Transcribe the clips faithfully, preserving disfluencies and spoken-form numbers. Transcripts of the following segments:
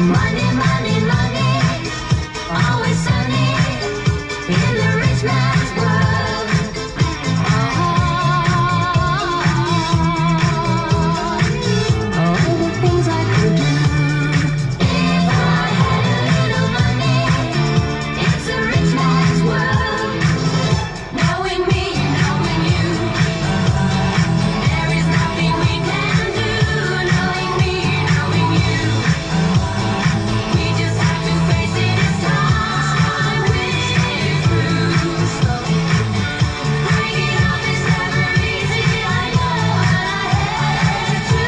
Money, money, money, always sunny in the rich man's world. Oh, all the things I could do. If I had a little money, it's a rich man's world. Knowing me, knowing you, there is nothing we can do. Knowing me, knowing you, we just have to face it as time we're through. Breaking up is never easy, I know, and I had to.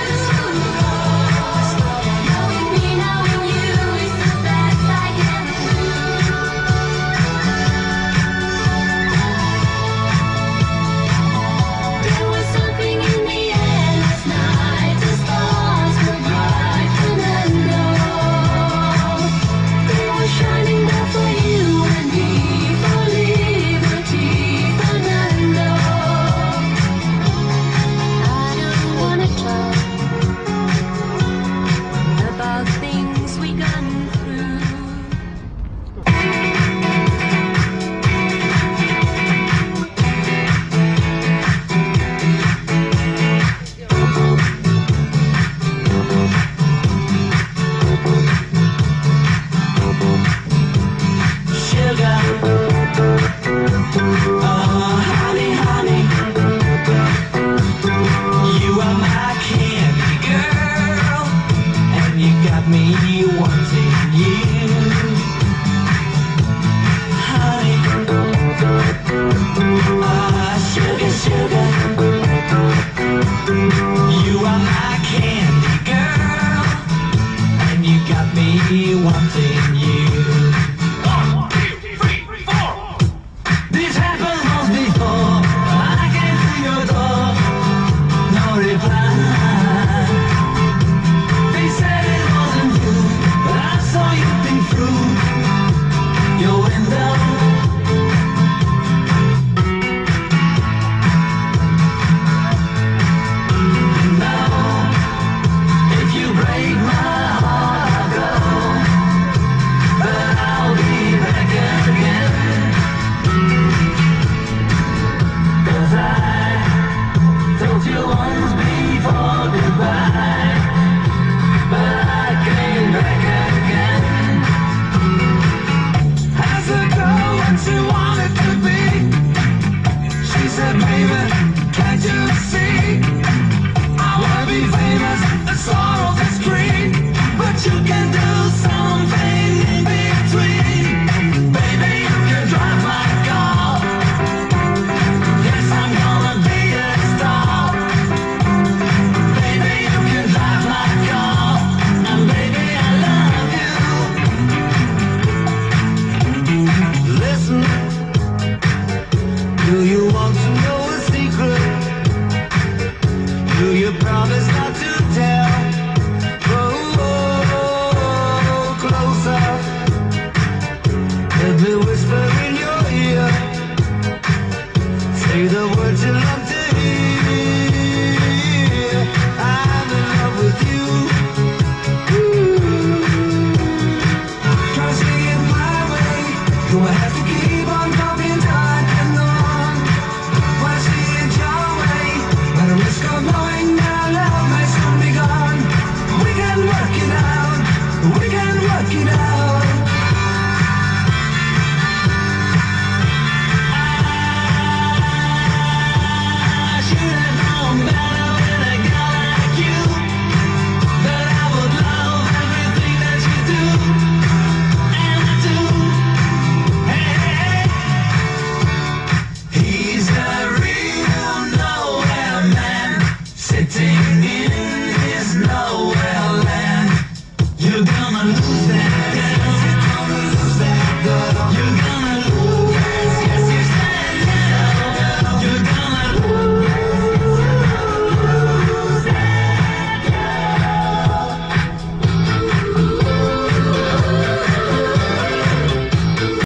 Knowing me, knowing you is the best I can do. There was something in the air last night. The stars were bright, Fernando. They were shining there for you and me, for liberty, Fernando. I don't wanna talk about things we gone through. Sugar, oh honey, honey, you are my candy girl, and you got me wanting you, honey. Ah, sugar, sugar, you are my candy girl, and you got me wanting